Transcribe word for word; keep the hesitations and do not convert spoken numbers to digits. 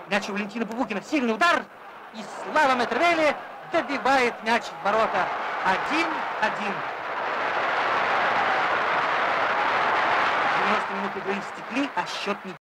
Мяч у Валентина Бубукина. Сильный удар. И Слава Метрвели добивает мяч в ворота. один-один. девяносто минут игры истекли, а счет не